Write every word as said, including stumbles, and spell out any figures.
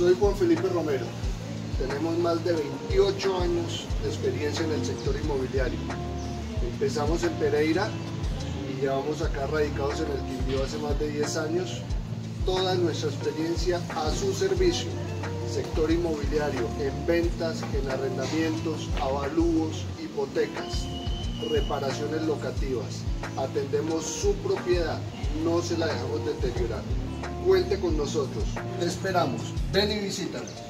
Soy Juan Felipe Romero. Tenemos más de veintiocho años de experiencia en el sector inmobiliario. Empezamos en Pereira y llevamos acá radicados en el Quindío hace más de diez años. Toda nuestra experiencia a su servicio. Sector inmobiliario, en ventas, en arrendamientos, avalúos, hipotecas, reparaciones locativas. Atendemos su propiedad, no se la dejamos deteriorar. Cuente con nosotros. Te esperamos. Ven y visítanos.